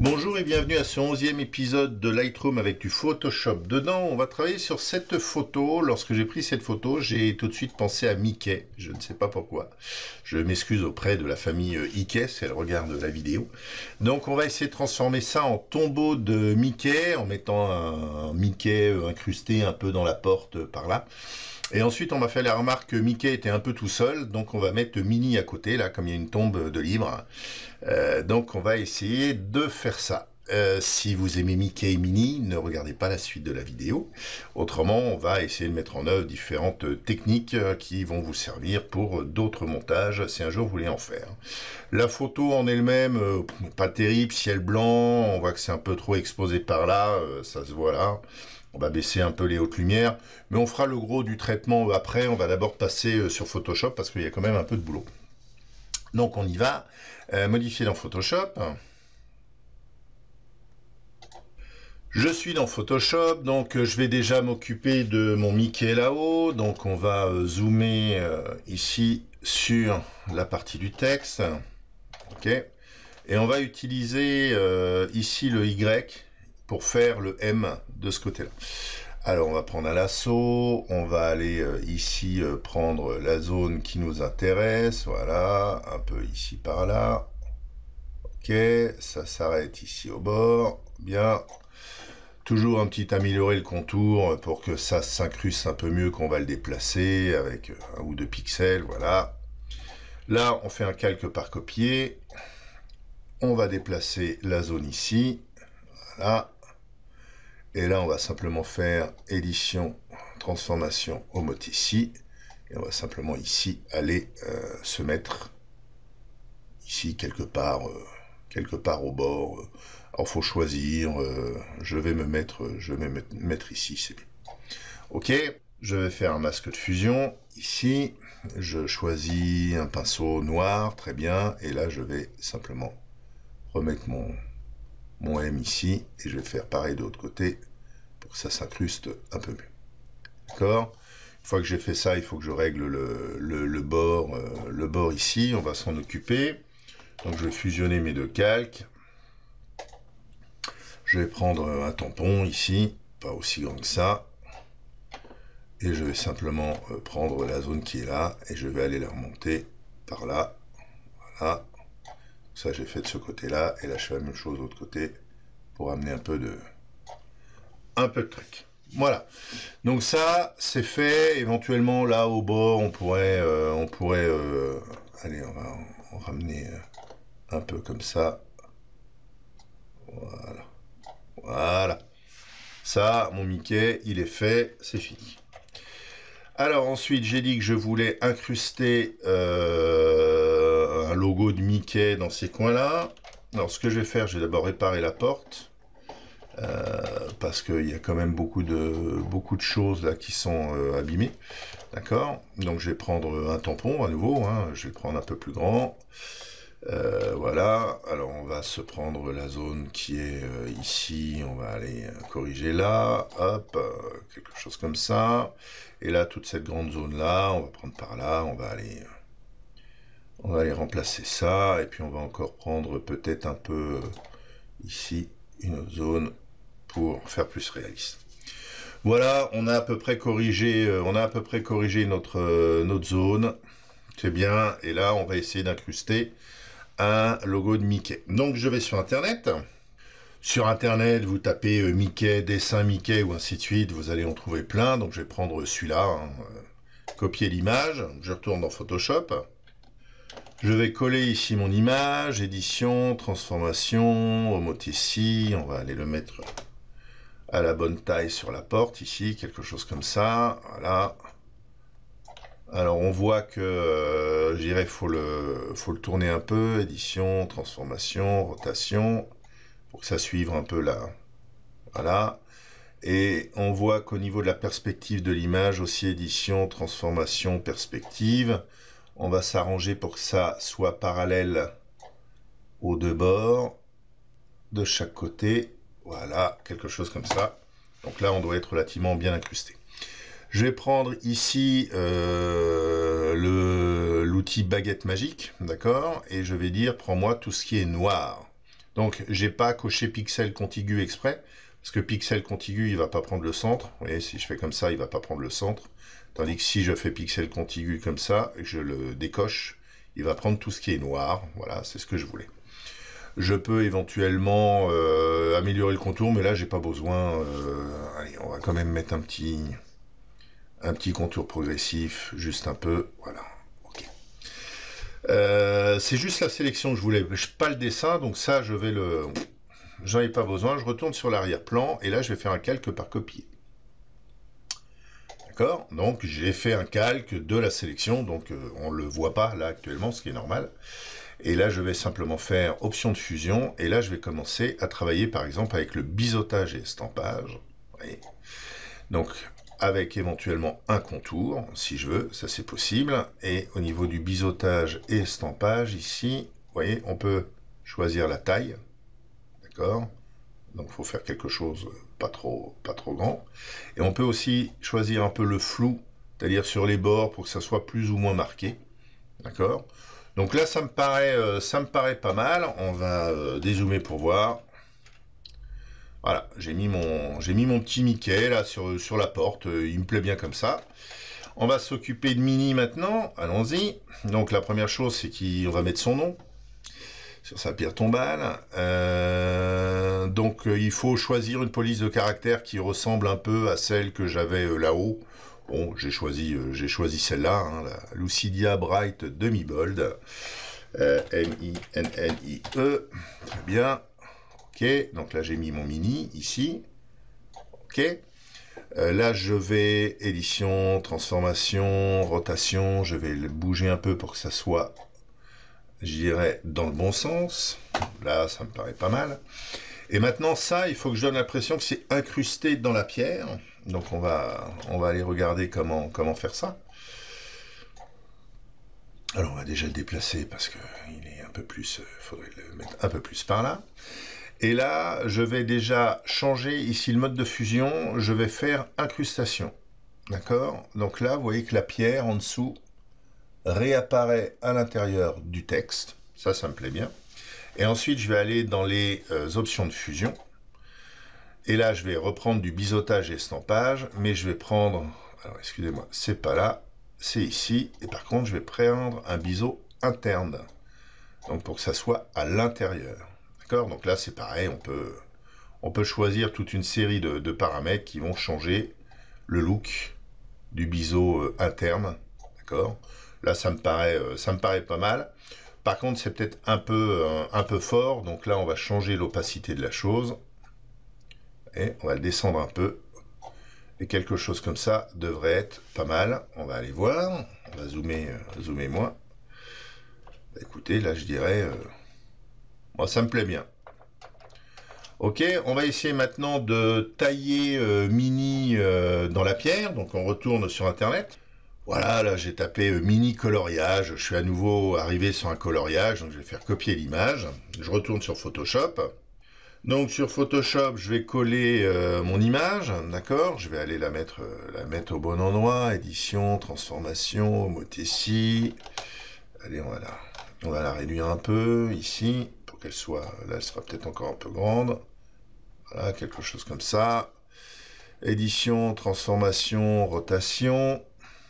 Bonjour et bienvenue à ce 11e épisode de Lightroom avec du Photoshop. Dedans, on va travailler sur cette photo. Lorsque j'ai pris cette photo, j'ai tout de suite pensé à Mickey. Je ne sais pas pourquoi. Je m'excuse auprès de la famille Ike si elle regarde la vidéo. Donc on va essayer de transformer ça en tombeau de Mickey en mettant un Mickey incrusté un peu dans la porte par là. Et ensuite, on m'a fait la remarque que Mickey était un peu tout seul, donc on va mettre Minnie à côté, là, comme il y a une tombe de livres. Donc on va essayer de faire ça. Si vous aimez Mickey et Minnie, ne regardez pas la suite de la vidéo. Autrement, on va essayer de mettre en œuvre différentes techniques qui vont vous servir pour d'autres montages, si un jour vous voulez en faire. La photo en elle-même, pas terrible, ciel blanc, on voit que c'est un peu trop exposé par là, ça se voit là. On va baisser un peu les hautes lumières, mais on fera le gros du traitement après. On va d'abord passer sur Photoshop parce qu'il y a quand même un peu de boulot. Donc on y va, modifier dans Photoshop. Je suis dans Photoshop, donc je vais déjà m'occuper de mon Mickey là-haut. Donc on va zoomer ici sur la partie du texte. Ok. Et on va utiliser ici le Y pour faire le M de ce côté-là. Alors on va prendre un lasso, on va aller ici prendre la zone qui nous intéresse, voilà, un peu ici par là. Ok, ça s'arrête ici au bord, bien. Toujours un petit améliorer le contour pour que ça s'incruste un peu mieux qu'on va le déplacer avec un ou deux pixels, voilà. Là on fait un calque par copier, on va déplacer la zone ici, voilà. Et là, on va simplement faire édition, transformation au mot ici. Et on va simplement ici aller se mettre ici quelque part au bord. Alors, faut choisir. Je vais me mettre ici, c'est bien. Ok, je vais faire un masque de fusion ici. Je choisis un pinceau noir, très bien. Et là, je vais simplement remettre mon M ici, et je vais faire pareil de l'autre côté, pour que ça s'incruste un peu mieux. D'accord ? Une fois que j'ai fait ça, il faut que je règle le bord ici, on va s'en occuper. Donc je vais fusionner mes deux calques. Je vais prendre un tampon ici, pas aussi grand que ça, et je vais simplement prendre la zone qui est là, et je vais aller la remonter par là, voilà. Ça j'ai fait de ce côté-là, et là je fais la même chose de l'autre côté, pour amener un peu de truc. Voilà. Donc ça, c'est fait. Éventuellement, là, au bord, on pourrait allez, on va en ramener un peu comme ça. Voilà. Voilà. Ça, mon Mickey, il est fait. C'est fini. Alors ensuite, j'ai dit que je voulais incruster un logo de Mickey dans ces coins-là. Alors, ce que je vais faire, je vais d'abord réparer la porte. Parce qu'il y a quand même beaucoup de choses là qui sont abîmées, d'accord. Donc je vais prendre un tampon à nouveau, hein. Je vais le prendre un peu plus grand, voilà. Alors on va se prendre la zone qui est ici, on va aller corriger là, hop, quelque chose comme ça, et là toute cette grande zone là, on va prendre par là, on va aller remplacer ça, et puis on va encore prendre peut-être un peu ici une autre zone pour faire plus réaliste. Voilà, on a à peu près corrigé, notre zone. C'est bien. Et là, on va essayer d'incruster un logo de Mickey. Donc, je vais sur Internet. Sur Internet, vous tapez Mickey, dessin Mickey ou ainsi de suite. Vous allez en trouver plein. Donc, je vais prendre celui-là. Hein, copier l'image. Je retourne dans Photoshop. Je vais coller ici mon image. Édition, transformation, au mot ici. On va aller le mettre à la bonne taille sur la porte ici, quelque chose comme ça, voilà. Alors on voit que je dirais faut le tourner un peu, édition, transformation, rotation, pour que ça suive un peu là, voilà. Et on voit qu'au niveau de la perspective de l'image, aussi édition, transformation, perspective, on va s'arranger pour que ça soit parallèle aux deux bords, de chaque côté. Voilà, quelque chose comme ça. Donc là, on doit être relativement bien incrusté. Je vais prendre ici l'outil baguette magique, d'accord, et je vais dire, prends-moi tout ce qui est noir. Donc, j'ai pas coché pixel contigu exprès, parce que pixel contigu, il va pas prendre le centre. Vous voyez, si je fais comme ça, il va pas prendre le centre. Tandis que si je fais pixel contigu comme ça, et que je le décoche, il va prendre tout ce qui est noir. Voilà, c'est ce que je voulais. Je peux éventuellement améliorer le contour, mais là, j'ai pas besoin. Allez, on va quand même mettre un petit contour progressif, juste un peu. Voilà. C'est juste la sélection que je voulais, pas le dessin, donc ça je vais le... J'en ai pas besoin, je retourne sur l'arrière-plan et là je vais faire un calque par copier. D'accord? Donc j'ai fait un calque de la sélection, donc on le voit pas là actuellement, ce qui est normal. Et là je vais simplement faire option de fusion et là je vais commencer à travailler par exemple avec le biseautage et estampage. Vous voyez. Donc avec éventuellement un contour, si je veux, ça c'est possible. Et au niveau du biseautage et estampage, ici, vous voyez, on peut choisir la taille, d'accord? Donc il faut faire quelque chose pas trop grand. Et on peut aussi choisir un peu le flou, c'est-à-dire sur les bords pour que ça soit plus ou moins marqué, d'accord? Donc là, ça me paraît pas mal. On va dézoomer pour voir. Voilà, j'ai mis mon petit Mickey là sur la porte, il me plaît bien comme ça. On va s'occuper de Minnie maintenant, allons-y. Donc la première chose, c'est qu'on va mettre son nom sur sa pierre tombale. Donc il faut choisir une police de caractère qui ressemble un peu à celle que j'avais là-haut. Bon, j'ai choisi celle-là, hein, la Lucidia Bright Demi-Bold. M-I-N-N-I-E, très bien. Ok, donc là j'ai mis mon mini ici. Ok. Là je vais édition, transformation, rotation. Je vais le bouger un peu pour que ça soit, je dirais, dans le bon sens. Là ça me paraît pas mal. Et maintenant ça, il faut que je donne l'impression que c'est incrusté dans la pierre. Donc on va aller regarder comment faire ça. Alors on va déjà le déplacer parce qu'il est un peu plus, faudrait le mettre un peu plus par là. Et là, je vais déjà changer ici le mode de fusion, je vais faire incrustation. D'accord? Donc là, vous voyez que la pierre en dessous réapparaît à l'intérieur du texte. Ça me plaît bien. Et ensuite, je vais aller dans les options de fusion. Et là, je vais reprendre du biseautage et estampage, mais je vais prendre... Alors, excusez-moi, c'est pas là, c'est ici. Et par contre, je vais prendre un biseau interne. Donc, pour que ça soit à l'intérieur. Donc là, c'est pareil, on peut choisir toute une série de paramètres qui vont changer le look du biseau interne. D'accord? Là, ça me paraît pas mal. Par contre, c'est peut-être un peu fort. Donc là, on va changer l'opacité de la chose. Et on va le descendre un peu. Et quelque chose comme ça devrait être pas mal. On va aller voir. On va zoomer moins. Écoutez, là, je dirais... moi, ça me plaît bien. Ok, on va essayer maintenant de tailler Minnie dans la pierre. Donc on retourne sur Internet. Voilà, là j'ai tapé Minnie coloriage. Je suis à nouveau arrivé sur un coloriage. Donc je vais faire copier l'image. Je retourne sur Photoshop. Donc sur Photoshop, je vais coller mon image. D'accord, je vais aller la mettre au bon endroit. Édition, transformation, Motessi. Allez, on va la réduire un peu ici. Pour qu'elle soit... Là, elle sera peut-être encore un peu grande. Voilà, quelque chose comme ça. Édition, transformation, rotation.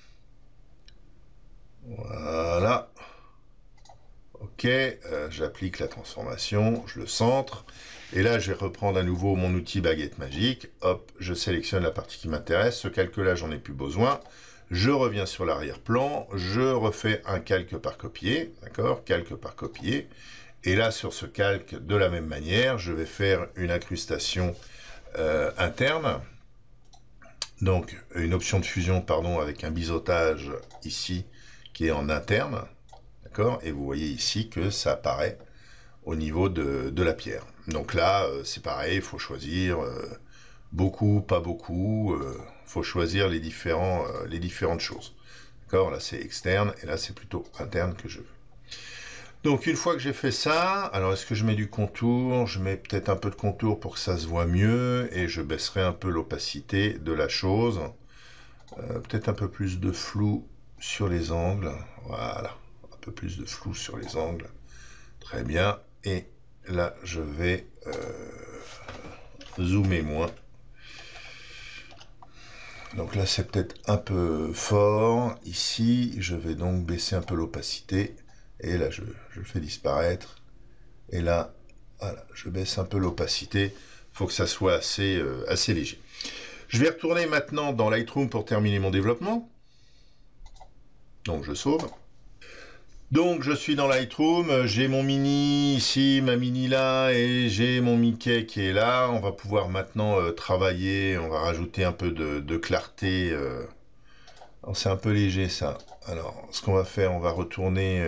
Voilà. Ok, j'applique la transformation, je le centre. Et là, je vais reprendre à nouveau mon outil baguette magique. Hop, je sélectionne la partie qui m'intéresse. Ce calque-là, j'en ai plus besoin. Je reviens sur l'arrière-plan. Je refais un calque par copier. D'accord, calque par copier. Et là, sur ce calque, de la même manière, je vais faire une incrustation interne. Donc, une option de fusion, pardon, avec un biseautage ici, qui est en interne. D'accord? Et vous voyez ici que ça apparaît au niveau de la pierre. Donc là, c'est pareil, il faut choisir beaucoup, pas beaucoup. Il faut choisir les différentes choses. D'accord? Là, c'est externe, et là, c'est plutôt interne que je veux. Donc une fois que j'ai fait ça, alors est-ce que je mets du contour? Je mets peut-être un peu de contour pour que ça se voit mieux et je baisserai un peu l'opacité de la chose. Peut-être un peu plus de flou sur les angles. Voilà, un peu plus de flou sur les angles. Très bien. Et là, je vais zoomer moins. Donc là, c'est peut-être un peu fort. Ici, je vais donc baisser un peu l'opacité. Et là, je le fais disparaître. Et là, voilà, je baisse un peu l'opacité. Il faut que ça soit assez léger. Je vais retourner maintenant dans Lightroom pour terminer mon développement. Donc, je sauve. Donc, je suis dans Lightroom. J'ai mon mini ici, ma mini là, et j'ai mon Mickey qui est là. On va pouvoir maintenant travailler. On va rajouter un peu de clarté. C'est un peu léger ça. Alors, ce qu'on va faire, on va retourner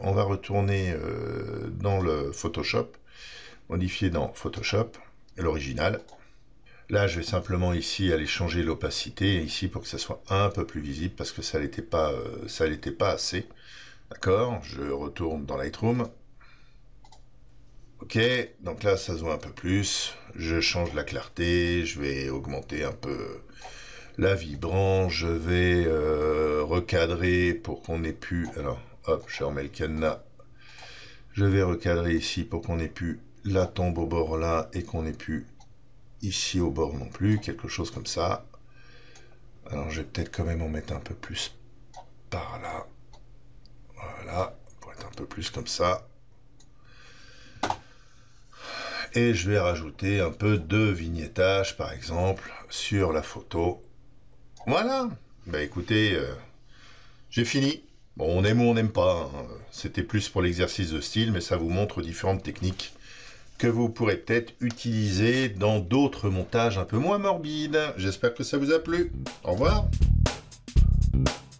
dans le Photoshop, modifier dans Photoshop, l'original. Là, je vais simplement ici aller changer l'opacité ici pour que ça soit un peu plus visible parce que ça l'était pas assez. D'accord, je retourne dans Lightroom. Ok, donc là, ça se voit un peu plus. Je change la clarté, je vais augmenter un peu la vibrance, je vais recadrer pour qu'on ait plus... Alors, hop, je remets le cadenas. Je vais recadrer ici pour qu'on ait plus la tombe au bord là et qu'on ait plus ici au bord non plus, quelque chose comme ça. Alors, je vais peut-être quand même en mettre un peu plus par là. Voilà, pour être un peu plus comme ça. Et je vais rajouter un peu de vignettage, par exemple, sur la photo. Voilà. Bah écoutez, j'ai fini. Bon, on aime ou on n'aime pas. Hein. C'était plus pour l'exercice de style, mais ça vous montre différentes techniques que vous pourrez peut-être utiliser dans d'autres montages un peu moins morbides. J'espère que ça vous a plu. Au revoir.